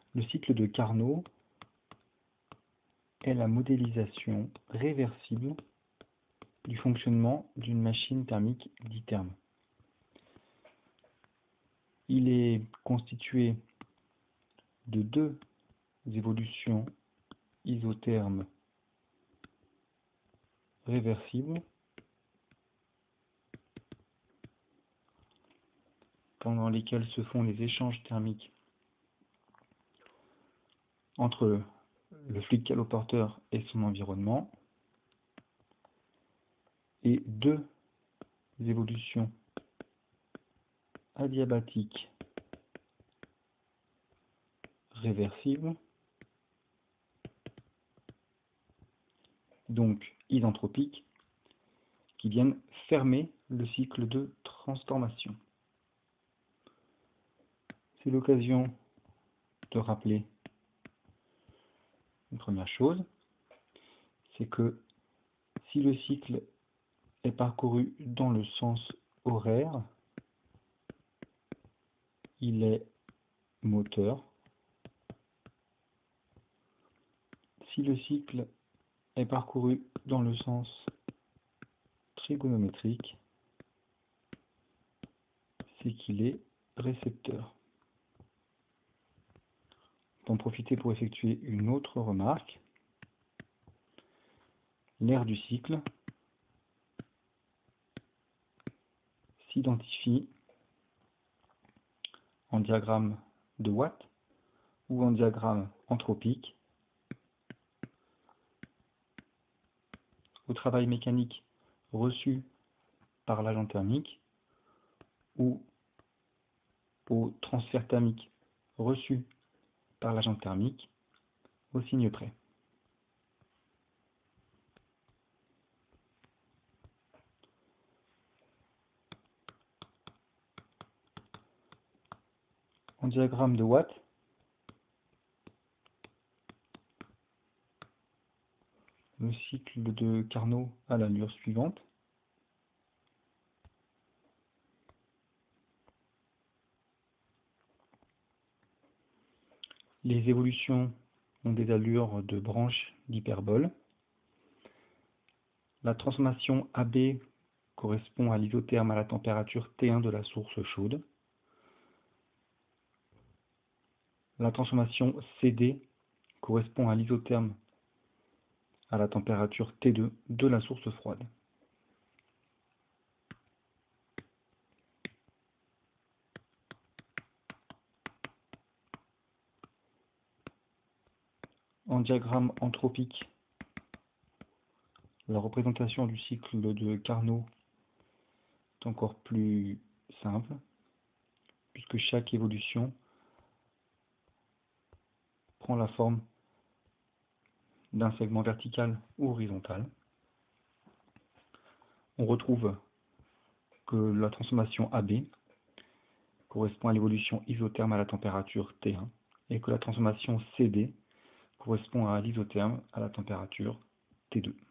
Le cycle de Carnot est la modélisation réversible du fonctionnement d'une machine thermique ditherme. Il est constitué de deux évolutions isothermes réversibles pendant lesquelles se font les échanges thermiques entre le fluide caloporteur et son environnement, et deux évolutions adiabatiques réversibles, donc isentropiques, qui viennent fermer le cycle de transformation. C'est l'occasion de rappeler une première chose, c'est que si le cycle est parcouru dans le sens horaire, il est moteur. Si le cycle est parcouru dans le sens trigonométrique, c'est qu'il est récepteur. On peut en profiter pour effectuer une autre remarque. L'aire du cycle s'identifie en diagramme de Watt ou en diagramme entropique au travail mécanique reçu par l'agent thermique ou au transfert thermique reçu par l'agent thermique au signe près. En diagramme de Watt, le cycle de Carnot a l'allure suivante. Les évolutions ont des allures de branches d'hyperbole. La transformation AB correspond à l'isotherme à la température T1 de la source chaude. La transformation CD correspond à l'isotherme à la température T2 de la source froide. En diagramme entropique, la représentation du cycle de Carnot est encore plus simple, puisque chaque évolution prend la forme d'un segment vertical ou horizontal. On retrouve que la transformation AB correspond à l'évolution isotherme à la température T1 et que la transformation CD correspond à l'isotherme à la température T2.